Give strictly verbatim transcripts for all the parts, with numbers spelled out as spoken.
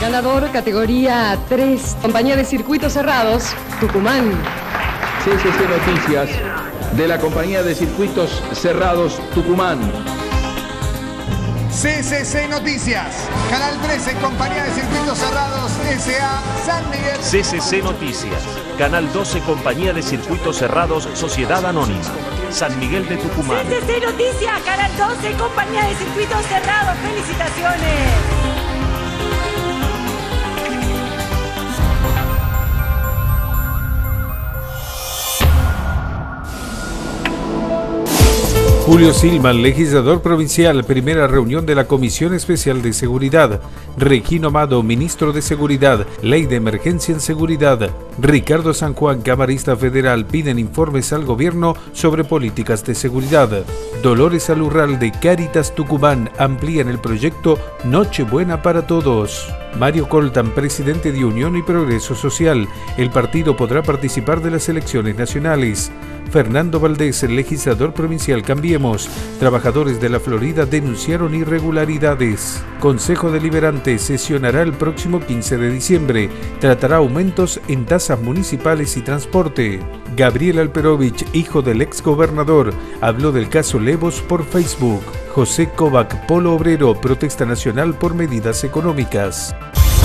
Ganador categoría tres, Compañía de Circuitos Cerrados, Tucumán. C C C Noticias, de la Compañía de Circuitos Cerrados, Tucumán. C C C Noticias, Canal trece, Compañía de Circuitos Cerrados, S A San Miguel. C C C Noticias, Canal doce, Compañía de Circuitos Cerrados, Sociedad Anónima, San Miguel de Tucumán. C C C Noticias, Canal doce, Compañía de Circuitos Cerrados, felicitaciones. Julio Silman, legislador provincial, primera reunión de la Comisión Especial de Seguridad. Regino Amado, ministro de Seguridad, Ley de Emergencia en Seguridad. Ricardo San Juan, camarista federal, piden informes al gobierno sobre políticas de seguridad. Dolores Alurral de Cáritas Tucumán amplían el proyecto Nochebuena para Todos. Mario Coltan, presidente de Unión y Progreso Social. El partido podrá participar de las elecciones nacionales. Fernando Valdés, el legislador provincial Cambiemos. Trabajadores de la Florida denunciaron irregularidades. Consejo Deliberante sesionará el próximo quince de diciembre. Tratará aumentos en tasas municipales y transporte. Gabriel Alperovich, hijo del exgobernador, habló del caso Levos por Facebook. José Kovac, Polo Obrero, protesta nacional por medidas económicas.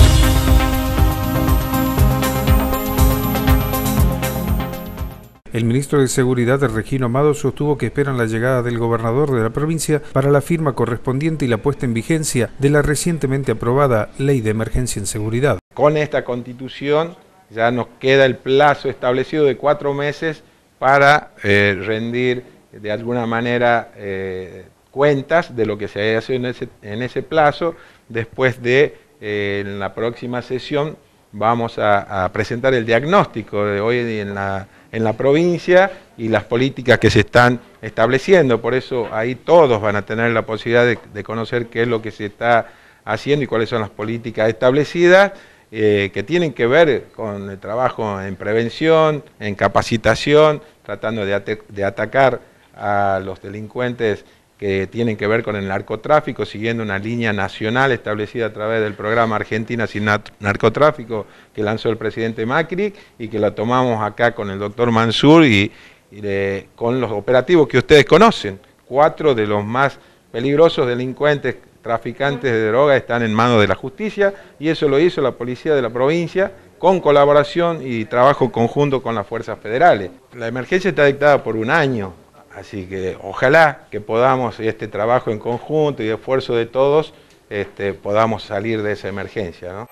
El ministro de Seguridad, Regino Amado, sostuvo que esperan la llegada del gobernador de la provincia para la firma correspondiente y la puesta en vigencia de la recientemente aprobada Ley de Emergencia en Seguridad. Con esta constitución ya nos queda el plazo establecido de cuatro meses para eh, rendir de alguna manera eh, cuentas de lo que se haya hecho en ese, en ese plazo. Después de eh, en la próxima sesión vamos a, a presentar el diagnóstico de hoy en la, en la provincia y las políticas que se están estableciendo. Por eso ahí todos van a tener la posibilidad de, de conocer qué es lo que se está haciendo y cuáles son las políticas establecidas, eh, que tienen que ver con el trabajo en prevención, en capacitación, tratando de, at de atacar a los delincuentes que tienen que ver con el narcotráfico, siguiendo una línea nacional establecida a través del programa Argentina sin narcotráfico que lanzó el presidente Macri y que la tomamos acá con el doctor Mansur y, y de, con los operativos que ustedes conocen. Cuatro de los más peligrosos delincuentes traficantes de droga están en manos de la justicia y eso lo hizo la policía de la provincia con colaboración y trabajo conjunto con las fuerzas federales. La emergencia está dictada por un año. Así que ojalá que podamos, este trabajo en conjunto y esfuerzo de todos, este, podamos salir de esa emergencia, ¿no?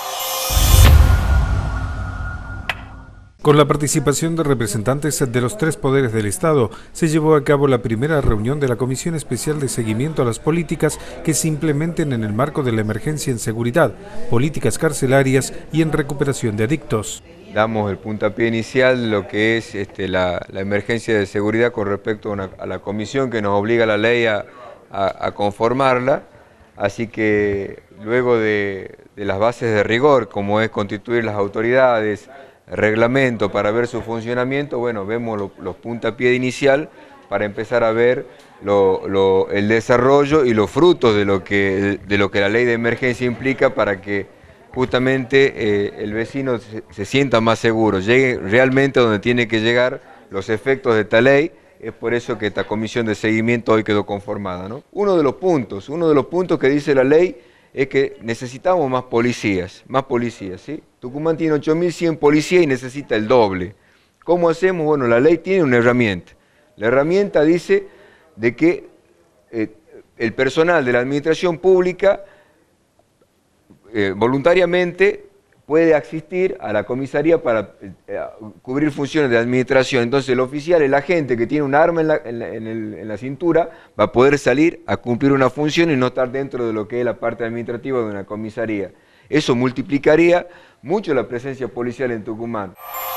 Con la participación de representantes de los tres poderes del Estado, se llevó a cabo la primera reunión de la Comisión Especial de Seguimiento a las Políticas que se implementen en el marco de la emergencia en seguridad, políticas carcelarias y en recuperación de adictos. Damos el puntapié inicial de lo que es este, la, la emergencia de seguridad con respecto a, una, a la comisión que nos obliga la ley a, a, a conformarla, así que luego de, de las bases de rigor, como es constituir las autoridades, reglamento para ver su funcionamiento, bueno, vemos lo, los puntapié inicial para empezar a ver lo, lo, el desarrollo y los frutos de lo, que, de lo que la ley de emergencia implica para que justamente eh, el vecino se, se sienta más seguro, llegue realmente a donde tiene que llegar los efectos de esta ley. Es por eso que esta comisión de seguimiento hoy quedó conformada, ¿no? Uno de los puntos, uno de los puntos que dice la ley es que necesitamos más policías, más policías, ¿sí? Tucumán tiene ocho mil cien policías y necesita el doble. ¿Cómo hacemos? Bueno, la ley tiene una herramienta. La herramienta dice de que eh, el personal de la administración pública Eh, voluntariamente puede asistir a la comisaría para eh, cubrir funciones de administración. Entonces el oficial, el agente que tiene un arma en la, en, la, en, el, en la cintura, va a poder salir a cumplir una función y no estar dentro de lo que es la parte administrativa de una comisaría. Eso multiplicaría mucho la presencia policial en Tucumán.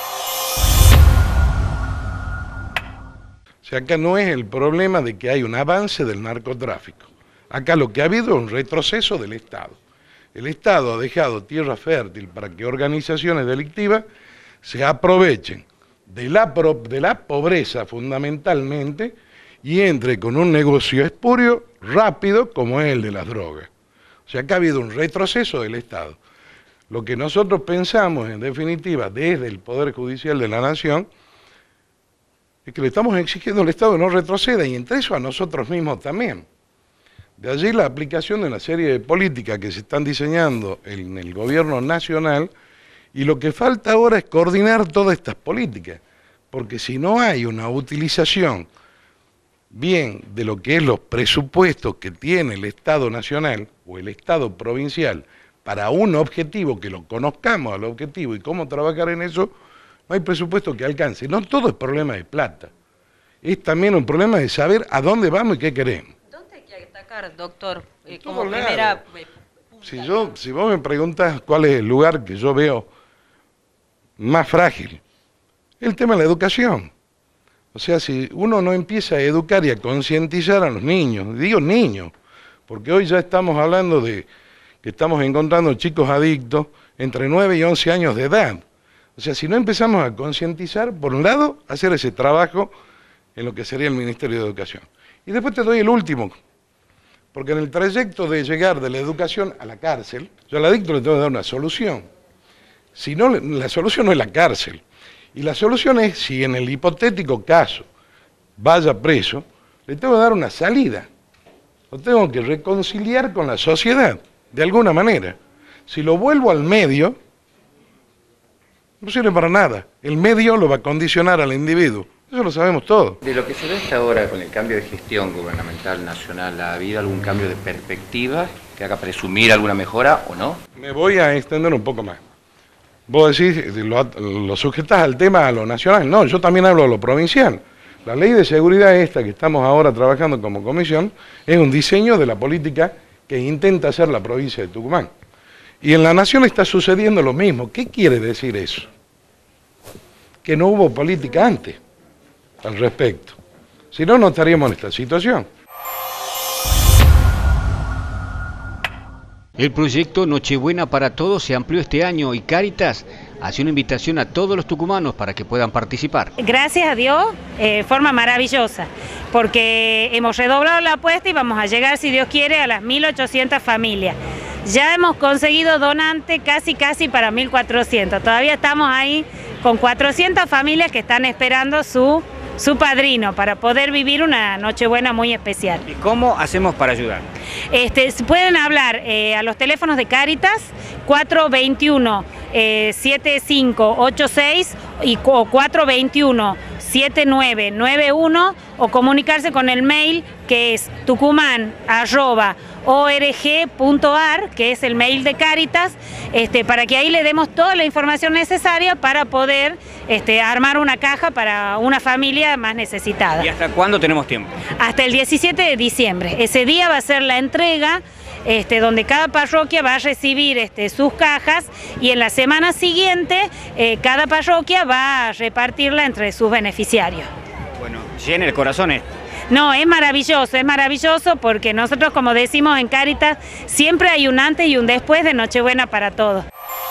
O sea, acá no es el problema de que hay un avance del narcotráfico. Acá lo que ha habido es un retroceso del Estado. El Estado ha dejado tierra fértil para que organizaciones delictivas se aprovechen de la, de la pobreza fundamentalmente y entre con un negocio espurio rápido como es el de las drogas. O sea que ha habido un retroceso del Estado. Lo que nosotros pensamos, en definitiva, desde el Poder Judicial de la Nación, es que le estamos exigiendo al Estado que no retroceda, y entre eso a nosotros mismos también. De allí la aplicación de una serie de políticas que se están diseñando en el gobierno nacional, y lo que falta ahora es coordinar todas estas políticas, porque si no hay una utilización bien de lo que es los presupuestos que tiene el Estado nacional o el Estado provincial para un objetivo, que lo conozcamos al objetivo y cómo trabajar en eso, no hay presupuesto que alcance. No todo es problema de plata, es también un problema de saber a dónde vamos y qué queremos. ¿Dónde hay que atacar, doctor? Eh, Como como primera... eh, Si, yo, si vos me preguntas cuál es el lugar que yo veo más frágil, el tema de la educación. O sea, si uno no empieza a educar y a concientizar a los niños, digo niños, porque hoy ya estamos hablando de que estamos encontrando chicos adictos entre nueve y once años de edad. O sea, si no empezamos a concientizar, por un lado, hacer ese trabajo en lo que sería el Ministerio de Educación. Y después te doy el último, porque en el trayecto de llegar de la educación a la cárcel, yo al adicto le tengo que dar una solución. Si no, la solución no es la cárcel. Y la solución es, si en el hipotético caso vaya preso, le tengo que dar una salida. Lo tengo que reconciliar con la sociedad, de alguna manera. Si lo vuelvo al medio, no sirve para nada. El medio lo va a condicionar al individuo. Eso lo sabemos todos. De lo que se ve hasta ahora con el cambio de gestión gubernamental nacional, ¿ha habido algún cambio de perspectiva que haga presumir alguna mejora o no? Me voy a extender un poco más. Vos decís, lo, lo sujetás al tema a lo nacional. No, yo también hablo de lo provincial. La ley de seguridad esta que estamos ahora trabajando como comisión es un diseño de la política que intenta hacer la provincia de Tucumán. Y en la nación está sucediendo lo mismo. ¿Qué quiere decir eso? Que no hubo política antes al respecto. Si no, no estaríamos en esta situación. El proyecto Nochebuena para Todos se amplió este año y Cáritas hace una invitación a todos los tucumanos para que puedan participar. Gracias a Dios, eh, forma maravillosa, porque hemos redoblado la apuesta y vamos a llegar, si Dios quiere, a las mil ochocientas familias. Ya hemos conseguido donante casi casi para mil cuatrocientos. Todavía estamos ahí con cuatrocientas familias que están esperando su, su padrino para poder vivir una Nochebuena muy especial. ¿Y cómo hacemos para ayudar? Este, pueden hablar eh, a los teléfonos de Cáritas cuatro dos uno, siete cinco ocho seis y cuatro dos uno, siete nueve nueve uno o comunicarse con el mail que es tucumán arroba org punto ar, que es el mail de Cáritas, este, para que ahí le demos toda la información necesaria para poder este, armar una caja para una familia más necesitada. ¿Y hasta cuándo tenemos tiempo? Hasta el diecisiete de diciembre. Ese día va a ser la entrega, este, donde cada parroquia va a recibir este, sus cajas, y en la semana siguiente eh, cada parroquia va a repartirla entre sus beneficiarios. Bueno, llena el corazón esto. No, es maravilloso, es maravilloso porque nosotros, como decimos en Cáritas, siempre hay un antes y un después de Nochebuena para todos.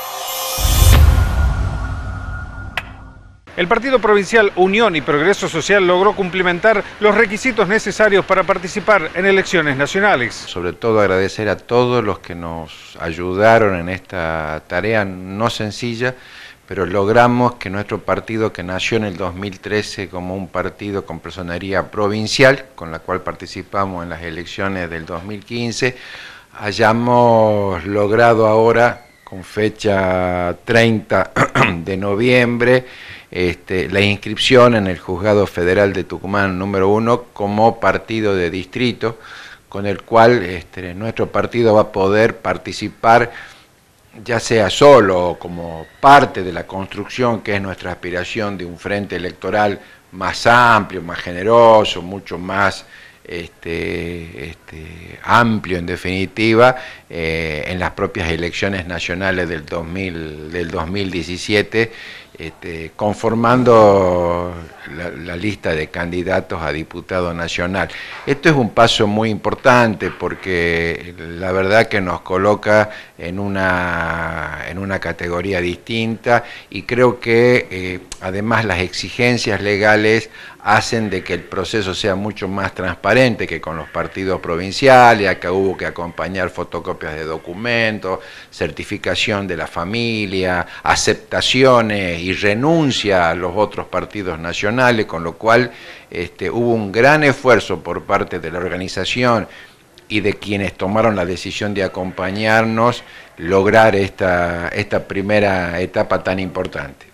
El Partido Provincial Unión y Progreso Social logró cumplimentar los requisitos necesarios para participar en elecciones nacionales. Sobre todo agradecer a todos los que nos ayudaron en esta tarea no sencilla, pero logramos que nuestro partido, que nació en el dos mil trece como un partido con personería provincial, con la cual participamos en las elecciones del dos mil quince, hayamos logrado ahora, con fecha treinta de noviembre, este, la inscripción en el Juzgado Federal de Tucumán número uno como partido de distrito, con el cual este, nuestro partido va a poder participar, ya sea solo o como parte de la construcción, que es nuestra aspiración de un frente electoral más amplio, más generoso, mucho más este, este, amplio en definitiva, eh, en las propias elecciones nacionales del, dos mil, del dos mil diecisiete, este, conformando la, la lista de candidatos a diputado nacional. Esto es un paso muy importante porque la verdad que nos coloca en una, en una categoría distinta y creo que eh, además las exigencias legales hacen de que el proceso sea mucho más transparente que con los partidos provinciales. Acá hubo que acompañar fotocopias de documentos, certificación de la familia, aceptaciones y renuncia a los otros partidos nacionales, con lo cual este, hubo un gran esfuerzo por parte de la organización y de quienes tomaron la decisión de acompañarnos lograr esta, esta primera etapa tan importante.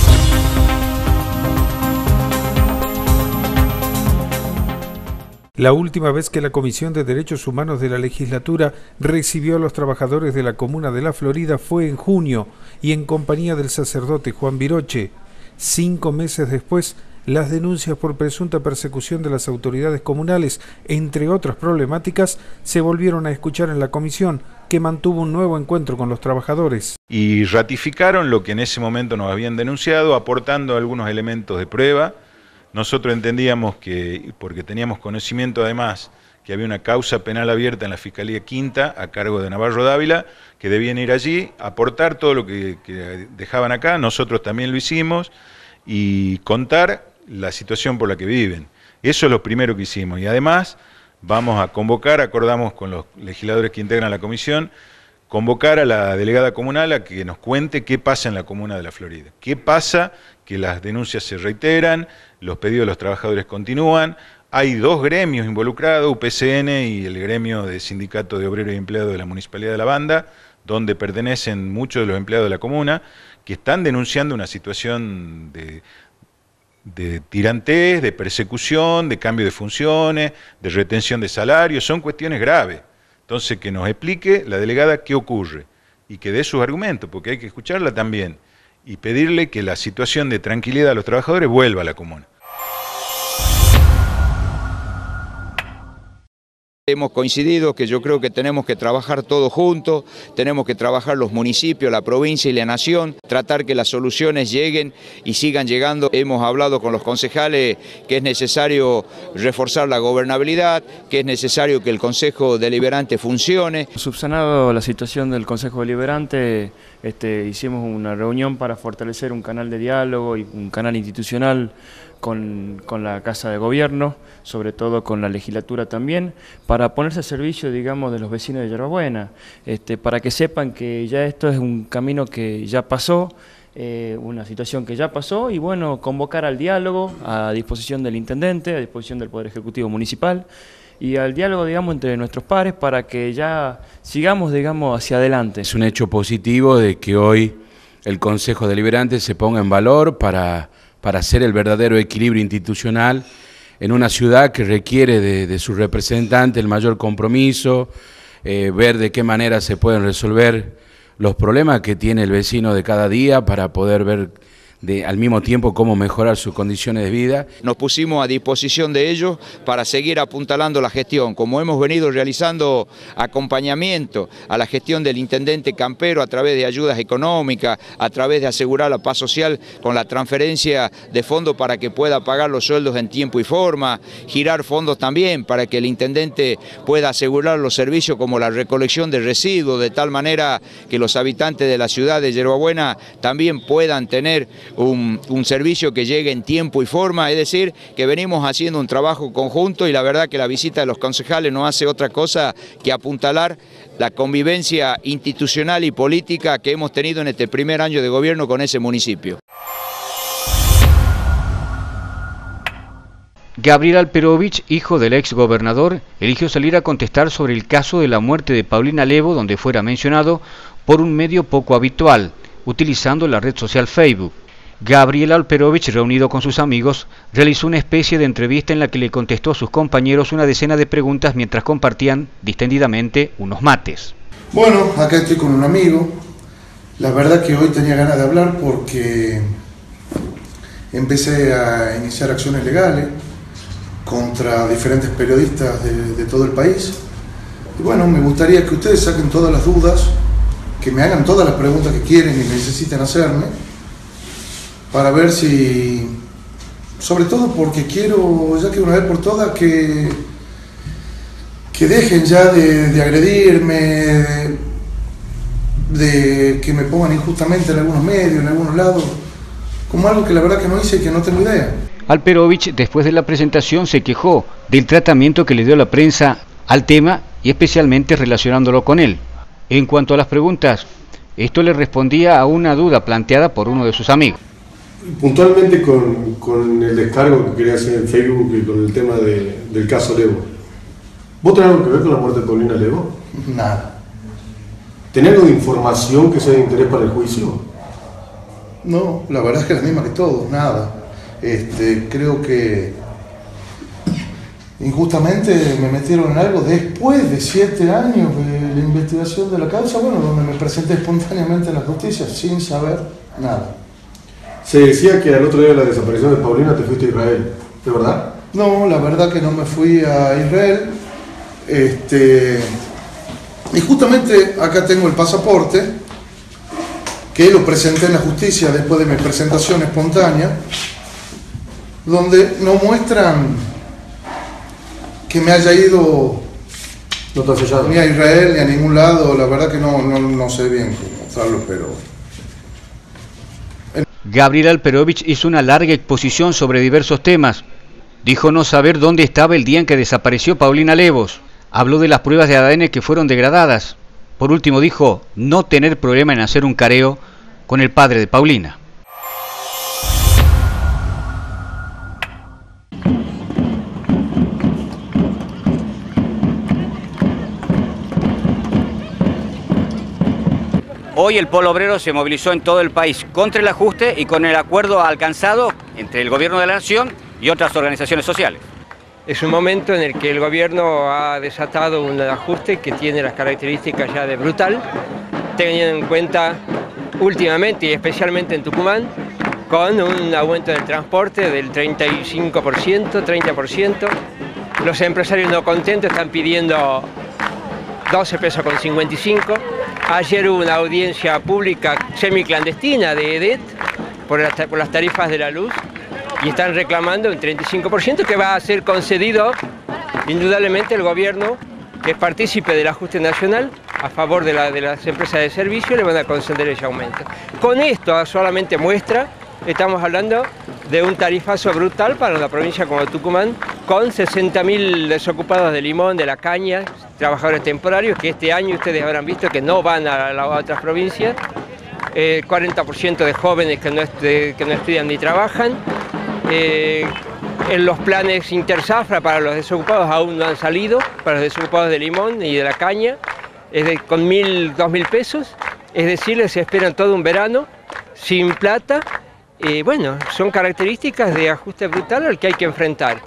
La última vez que la Comisión de Derechos Humanos de la Legislatura recibió a los trabajadores de la comuna de La Florida fue en junio y en compañía del sacerdote Juan Viroche. Cinco meses después, las denuncias por presunta persecución de las autoridades comunales, entre otras problemáticas, se volvieron a escuchar en la comisión, que mantuvo un nuevo encuentro con los trabajadores. Y ratificaron lo que en ese momento nos habían denunciado, aportando algunos elementos de prueba. Nosotros entendíamos que, porque teníamos conocimiento además, que había una causa penal abierta en la Fiscalía Quinta a cargo de Navarro Dávila, que debían ir allí, aportar todo lo que, que dejaban acá, nosotros también lo hicimos, y contar la situación por la que viven. Eso es lo primero que hicimos, y además vamos a convocar, acordamos con los legisladores que integran la comisión, convocar a la delegada comunal a que nos cuente qué pasa en la comuna de La Florida. ¿Qué pasa? Que las denuncias se reiteran, los pedidos de los trabajadores continúan, hay dos gremios involucrados, U P C N y el gremio de Sindicato de Obreros y Empleados de la Municipalidad de La Banda, donde pertenecen muchos de los empleados de la comuna, que están denunciando una situación de, de tirantez, de persecución, de cambio de funciones, de retención de salarios, son cuestiones graves. Entonces, que nos explique la delegada qué ocurre y que dé sus argumentos, porque hay que escucharla también, y pedirle que la situación de tranquilidad a los trabajadores vuelva a la comuna. Hemos coincidido que yo creo que tenemos que trabajar todos juntos, tenemos que trabajar los municipios, la provincia y la nación, tratar que las soluciones lleguen y sigan llegando. Hemos hablado con los concejales que es necesario reforzar la gobernabilidad, que es necesario que el Consejo Deliberante funcione. Subsanado la situación del Consejo Deliberante, este, hicimos una reunión para fortalecer un canal de diálogo y un canal institucional Con, con la Casa de Gobierno, sobre todo con la legislatura también, para ponerse al servicio, digamos, de los vecinos de Yerba Buena, este, para que sepan que ya esto es un camino que ya pasó, eh, una situación que ya pasó, y bueno, convocar al diálogo a disposición del intendente, a disposición del Poder Ejecutivo Municipal, y al diálogo, digamos, entre nuestros pares, para que ya sigamos, digamos, hacia adelante. Es un hecho positivo de que hoy el Consejo Deliberante se ponga en valor para... para hacer el verdadero equilibrio institucional en una ciudad que requiere de, de su representante el mayor compromiso, eh, ver de qué manera se pueden resolver los problemas que tiene el vecino de cada día para poder ver de, al mismo tiempo cómo mejorar sus condiciones de vida. Nos pusimos a disposición de ellos para seguir apuntalando la gestión, como hemos venido realizando acompañamiento a la gestión del intendente Campero a través de ayudas económicas, a través de asegurar la paz social con la transferencia de fondos para que pueda pagar los sueldos en tiempo y forma, girar fondos también para que el intendente pueda asegurar los servicios como la recolección de residuos, de tal manera que los habitantes de la ciudad de Yerba Buena también puedan tener Un, un servicio que llegue en tiempo y forma, es decir, que venimos haciendo un trabajo conjunto y la verdad que la visita de los concejales no hace otra cosa que apuntalar la convivencia institucional y política que hemos tenido en este primer año de gobierno con ese municipio. Gabriel Alperovich, hijo del ex gobernador, eligió salir a contestar sobre el caso de la muerte de Paulina Levo, donde fuera mencionado por un medio poco habitual, utilizando la red social Facebook. Gabriel Alperovich, reunido con sus amigos, realizó una especie de entrevista en la que le contestó a sus compañeros una decena de preguntas mientras compartían distendidamente unos mates. Bueno, acá estoy con un amigo. La verdad que hoy tenía ganas de hablar porque empecé a iniciar acciones legales contra diferentes periodistas de, de todo el país. Y bueno, me gustaría que ustedes saquen todas las dudas, que me hagan todas las preguntas que quieren y necesiten hacerme, para ver si, sobre todo porque quiero, ya que una vez por todas, que, que dejen ya de, de agredirme, de, de que me pongan injustamente en algunos medios, en algunos lados, como algo que la verdad que no hice y que no tengo idea. Alperovich, después de la presentación, se quejó del tratamiento que le dio la prensa al tema y especialmente relacionándolo con él. En cuanto a las preguntas, esto le respondía a una duda planteada por uno de sus amigos. Puntualmente con, con el descargo que quería hacer en Facebook y con el tema de, del caso Levo. ¿Vos tenés algo que ver con la muerte de Paulina Levo? Nada. ¿Tenés algo de información que sea de interés para el juicio? No, la verdad es que es la misma que todos, nada. Este, creo que injustamente me metieron en algo después de siete años de la investigación de la causa, bueno, donde me presenté espontáneamente en la justicia sin saber nada. Se decía que al otro día de la desaparición de Paulina te fuiste a Israel, ¿de verdad? No, la verdad que no me fui a Israel. Este, y justamente acá tengo el pasaporte, que lo presenté en la justicia después de mi presentación espontánea, donde no muestran que me haya ido no te has sellado. Ni a Israel ni a ningún lado, la verdad que no, no, no sé bien cómo mostrarlo, pero... Gabriel Alperovich hizo una larga exposición sobre diversos temas. Dijo no saber dónde estaba el día en que desapareció Paulina Levos. Habló de las pruebas de A D N que fueron degradadas. Por último dijo no tener problema en hacer un careo con el padre de Paulina. Hoy el Polo Obrero se movilizó en todo el país contra el ajuste y con el acuerdo alcanzado entre el Gobierno de la Nación y otras organizaciones sociales. Es un momento en el que el Gobierno ha desatado un ajuste que tiene las características ya de brutal, teniendo en cuenta últimamente y especialmente en Tucumán, con un aumento del transporte del treinta y cinco por ciento, treinta por ciento. Los empresarios no contentos están pidiendo doce pesos con cincuenta y cinco. Ayer hubo una audiencia pública semiclandestina de E D E T por las, por las tarifas de la luz y están reclamando un treinta y cinco por ciento que va a ser concedido indudablemente el gobierno, que es partícipe del ajuste nacional a favor de, la, de las empresas de servicio, le van a conceder ese aumento. Con esto solamente muestra, estamos hablando de un tarifazo brutal para una provincia como Tucumán, con sesenta mil desocupados de limón, de la caña, trabajadores temporarios, que este año ustedes habrán visto que no van a las otras provincias, eh, cuarenta por ciento de jóvenes que no, de, que no estudian ni trabajan, eh, en los planes interzafra para los desocupados aún no han salido, para los desocupados de limón y de la caña, es de, con mil, dos mil pesos, es decir, les esperan todo un verano sin plata. Eh, bueno, son características de ajuste brutal al que hay que enfrentar.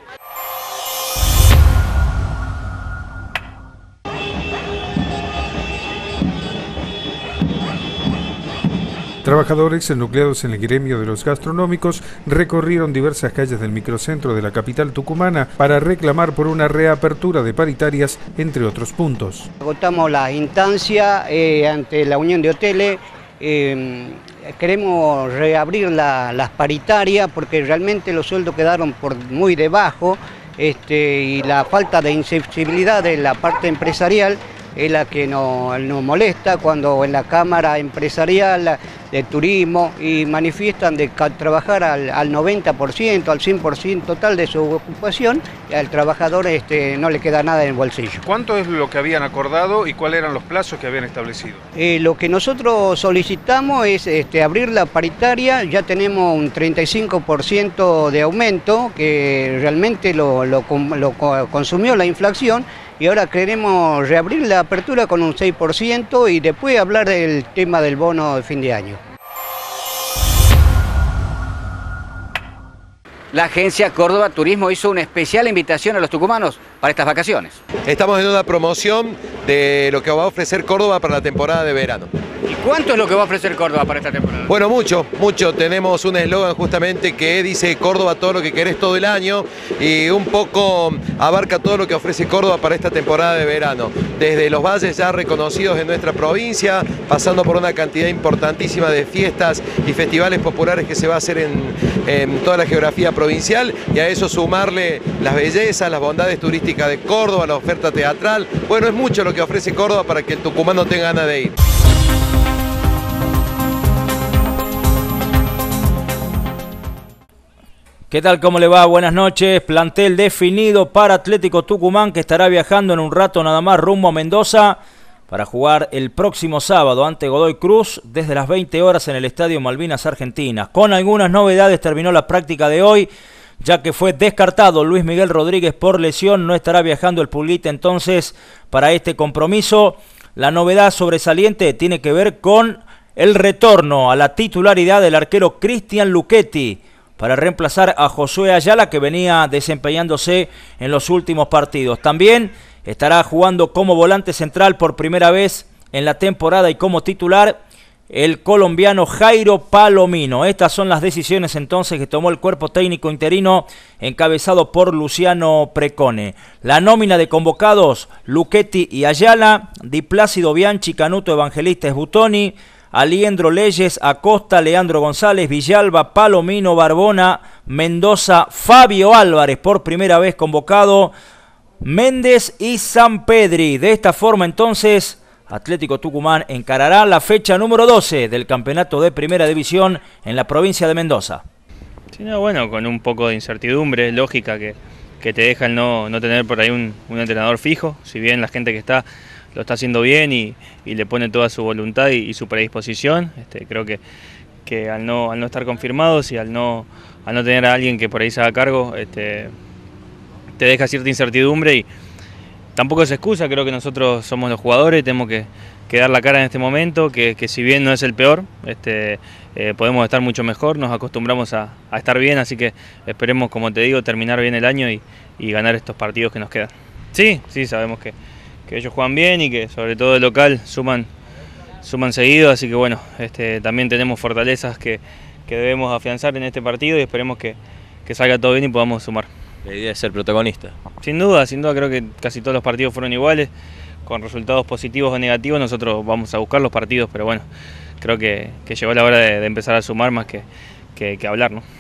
Trabajadores nucleados en el gremio de los gastronómicos recorrieron diversas calles del microcentro de la capital tucumana para reclamar por una reapertura de paritarias, entre otros puntos. Agotamos la instancia eh, ante la Unión de Hoteles. Eh, queremos reabrir la, las paritarias porque realmente los sueldos quedaron por muy debajo, este, y la falta de insensibilidad de la parte empresarial es la que nos, nos molesta cuando en la Cámara Empresarial de Turismo y manifiestan de trabajar al, al noventa por ciento, al cien por ciento total de su ocupación, y al trabajador este, no le queda nada en el bolsillo. ¿Cuánto es lo que habían acordado y cuáles eran los plazos que habían establecido? Eh, lo que nosotros solicitamos es este, abrir la paritaria. Ya tenemos un treinta y cinco por ciento de aumento que realmente lo, lo, lo consumió la inflación, y ahora queremos reabrir la apertura con un seis por ciento y después hablar del tema del bono de fin de año. La agencia Córdoba Turismo hizo una especial invitación a los tucumanos para estas vacaciones. Estamos en una promoción de lo que va a ofrecer Córdoba para la temporada de verano. ¿Y cuánto es lo que va a ofrecer Córdoba para esta temporada? Bueno, mucho, mucho. Tenemos un eslogan justamente que dice Córdoba todo lo que querés todo el año y un poco abarca todo lo que ofrece Córdoba para esta temporada de verano. Desde los valles ya reconocidos en nuestra provincia, pasando por una cantidad importantísima de fiestas y festivales populares que se va a hacer en, en toda la geografía provincial, y a eso sumarle las bellezas, las bondades turísticas de Córdoba, la oferta teatral. Bueno, es mucho lo que ofrece Córdoba para que el tucumano tenga ganas de ir. ¿Qué tal? ¿Cómo le va? Buenas noches. Plantel definido para Atlético Tucumán, que estará viajando en un rato nada más rumbo a Mendoza para jugar el próximo sábado ante Godoy Cruz desde las veinte horas en el Estadio Malvinas Argentinas. Con algunas novedades terminó la práctica de hoy, ya que fue descartado Luis Miguel Rodríguez por lesión. No estará viajando el Pulguita entonces para este compromiso. La novedad sobresaliente tiene que ver con el retorno a la titularidad del arquero Cristian Luchetti para reemplazar a Josué Ayala, que venía desempeñándose en los últimos partidos. También estará jugando como volante central por primera vez en la temporada y como titular el colombiano Jairo Palomino. Estas son las decisiones entonces que tomó el cuerpo técnico interino encabezado por Luciano Precone. La nómina de convocados: Luchetti y Ayala, Di Plácido Bianchi, Canuto Evangelista Esbutoni, Aliendro Leyes, Acosta, Leandro González, Villalba, Palomino, Barbona, Mendoza, Fabio Álvarez por primera vez convocado, Méndez y Sampedri. De esta forma entonces Atlético Tucumán encarará la fecha número doce del campeonato de primera división en la provincia de Mendoza. Sí, no, bueno, con un poco de incertidumbre, lógica que, que te deja el no, no tener por ahí un, un entrenador fijo, si bien la gente que está lo está haciendo bien y, y le pone toda su voluntad y, y su predisposición. Este, creo que, que al, no, al no estar confirmados y al no, al no tener a alguien que por ahí se haga cargo, este, te deja cierta incertidumbre y tampoco es excusa. Creo que nosotros somos los jugadores, tenemos que, que dar la cara en este momento, que, que si bien no es el peor, este, eh, podemos estar mucho mejor, nos acostumbramos a, a estar bien, así que esperemos, como te digo, terminar bien el año y, y ganar estos partidos que nos quedan. Sí, sí, sabemos que que ellos juegan bien y que sobre todo el local suman, suman seguido, así que bueno, este, también tenemos fortalezas que, que debemos afianzar en este partido y esperemos que, que salga todo bien y podamos sumar. La idea es ser protagonista. Sin duda, sin duda, creo que casi todos los partidos fueron iguales, con resultados positivos o negativos. Nosotros vamos a buscar los partidos, pero bueno, creo que, que llegó la hora de, de empezar a sumar más que, que, que hablar, ¿no?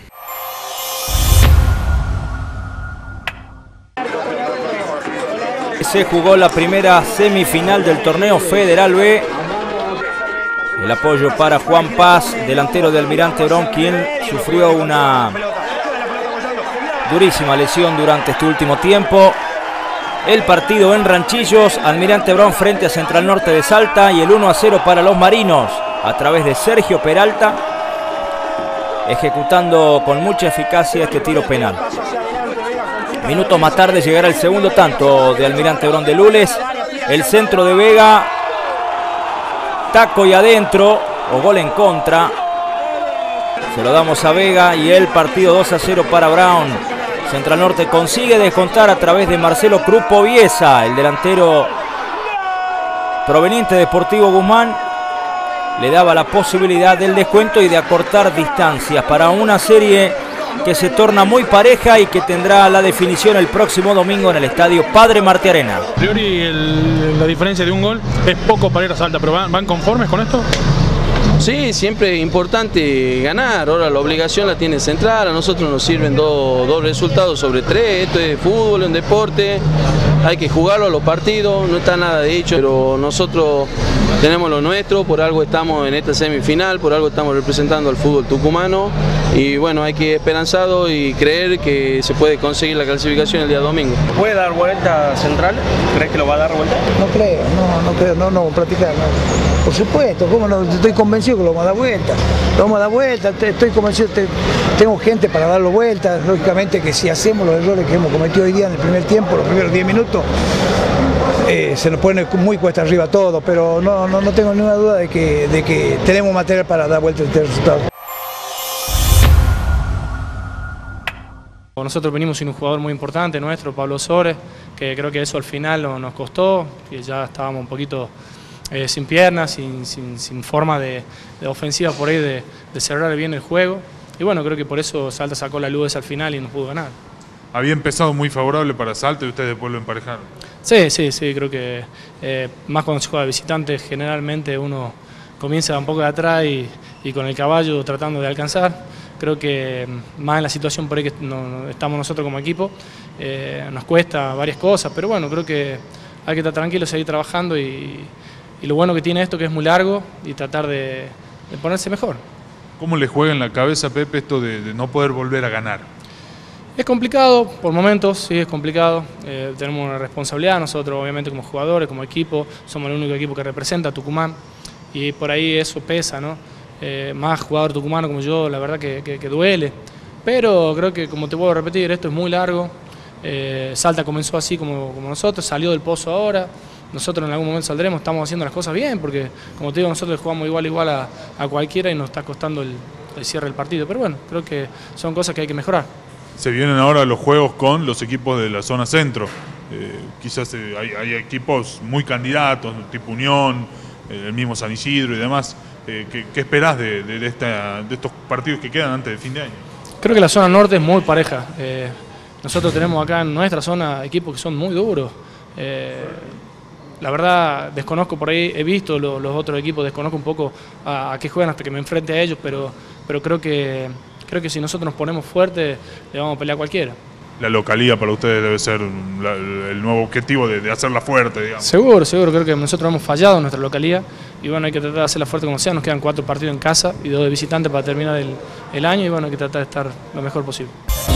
Se jugó la primera semifinal del torneo Federal B. El apoyo para Juan Paz, delantero de Almirante Brown, quien sufrió una durísima lesión durante este último tiempo. El partido en Ranchillos, Almirante Brown frente a Central Norte de Salta, y el uno a cero para los marinos a través de Sergio Peralta, ejecutando con mucha eficacia este tiro penal. Minutos más tarde llegará el segundo tanto de Almirante Brown de Lules. El centro de Vega, taco y adentro, o gol en contra. Se lo damos a Vega y el partido dos a cero para Brown. Central Norte consigue descontar a través de Marcelo Crupoviesa, el delantero proveniente de Sportivo Guzmán. Le daba la posibilidad del descuento y de acortar distancias para una serie que se torna muy pareja y que tendrá la definición el próximo domingo en el estadio Padre Martiarena. A priori el, la diferencia de un gol es poco para ir a Salta, pero ¿van, van conformes con esto? Sí, siempre es importante ganar. Ahora la obligación la tiene Central, a nosotros nos sirven dos, dos resultados sobre tres. Esto es fútbol, un deporte, hay que jugarlo a los partidos, no está nada de hecho, pero nosotros tenemos lo nuestro, por algo estamos en esta semifinal, por algo estamos representando al fútbol tucumano y bueno, hay que ir esperanzado y creer que se puede conseguir la clasificación el día domingo. ¿Puede dar vuelta Central? ¿Crees que lo va a dar vuelta? No creo, no, no creo, no, no, practicar, no. Por supuesto, ¿cómo no? Estoy convencido que lo vamos a dar vuelta, lo vamos a dar vuelta, estoy convencido, tengo gente para darlo vuelta, lógicamente que si hacemos los errores que hemos cometido hoy día en el primer tiempo, los primeros diez minutos, eh, se nos pone muy cuesta arriba todo, pero no, no, no tengo ninguna duda de que, de que tenemos material para dar vuelta este resultado. Nosotros venimos sin un jugador muy importante nuestro, Pablo Sores, que creo que eso al final nos costó, que ya estábamos un poquito eh, sin piernas, sin, sin, sin forma de, de ofensiva por ahí de, de cerrar bien el juego. Y bueno, creo que por eso Salta sacó la luz al final y no pudo ganar. Había empezado muy favorable para Salta y ustedes después lo emparejaron. Sí, sí, sí, creo que eh, más cuando se juega de visitante generalmente uno comienza un poco de atrás y, y con el caballo tratando de alcanzar. Creo que más en la situación por ahí que no, no estamos nosotros como equipo, eh, nos cuesta varias cosas, pero bueno, creo que hay que estar tranquilo, seguir trabajando y, y lo bueno que tiene esto que es muy largo y tratar de, de ponerse mejor. ¿Cómo le juega en la cabeza a Pepe esto de, de no poder volver a ganar? Es complicado, por momentos, sí, es complicado. Eh, tenemos una responsabilidad, nosotros obviamente como jugadores, como equipo, somos el único equipo que representa a Tucumán y por ahí eso pesa, ¿no? Eh, más jugador tucumano como yo, la verdad que, que, que duele. Pero creo que, como te puedo repetir, esto es muy largo. Eh, Salta comenzó así como, como nosotros, salió del pozo ahora. Nosotros en algún momento saldremos, estamos haciendo las cosas bien, porque como te digo, nosotros jugamos igual igual a, a cualquiera y nos está costando el, el cierre del partido. Pero bueno, creo que son cosas que hay que mejorar. Se vienen ahora los juegos con los equipos de la zona centro. Eh, quizás eh, hay, hay equipos muy candidatos, tipo Unión, eh, el mismo San Isidro y demás. Eh, ¿qué, ¿Qué esperás de, de, de, esta, de estos partidos que quedan antes del fin de año? Creo que la zona norte es muy pareja. Eh, nosotros tenemos acá en nuestra zona equipos que son muy duros. Eh, la verdad, desconozco por ahí, he visto los, los otros equipos, desconozco un poco a, a qué juegan hasta que me enfrente a ellos, pero, pero creo que... Creo que si nosotros nos ponemos fuertes, le vamos a pelear a cualquiera. La localía para ustedes debe ser la, el nuevo objetivo de, de hacerla fuerte, digamos. Seguro, seguro. Creo que nosotros hemos fallado en nuestra localía y bueno, hay que tratar de hacerla fuerte como sea. Nos quedan cuatro partidos en casa y dos de visitantes para terminar el, el año y bueno, hay que tratar de estar lo mejor posible.